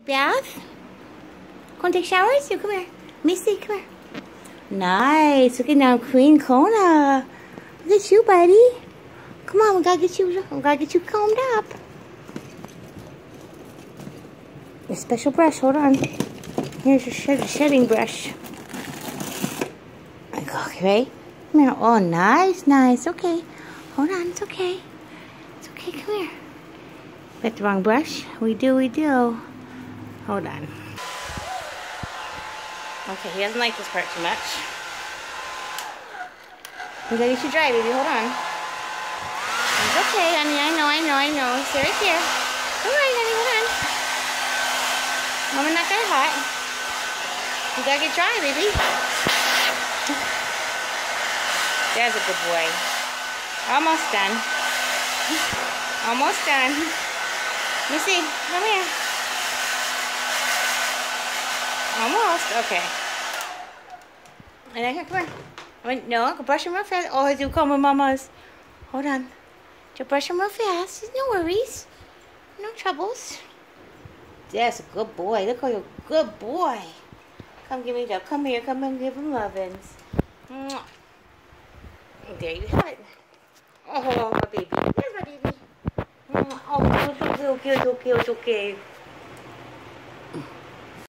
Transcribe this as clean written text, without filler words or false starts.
Bath? Want to take showers? You come here. Missy, come here. Nice. Look at now, Queen Kona. Look at you, buddy. Come on, we gotta get you combed up. A special brush. Hold on. Here's your shedding brush. Okay. Come here. Oh, nice, nice. Okay. Hold on. It's okay. It's okay. Come here. Got the wrong brush. We do. Hold on. Okay, he doesn't like this part too much. We gotta get you dry, baby. Hold on. It's okay, honey. I know. Stay right there. All right, honey. Hold on. Mama not that hot. You gotta get dry, baby. There's a good boy. Almost done. Almost done. Let me see. Come here. Almost. Okay. And then come here. Wait, no, I can brush him real fast. Oh, I do come with Mama's. Hold on. Just brush him real fast. No worries. No troubles. That's a good boy. Look how you're a good boy. Come give me that. Come here. Come and give him lovins. There you have it. Oh, my baby. There's my baby. Oh, it's okay.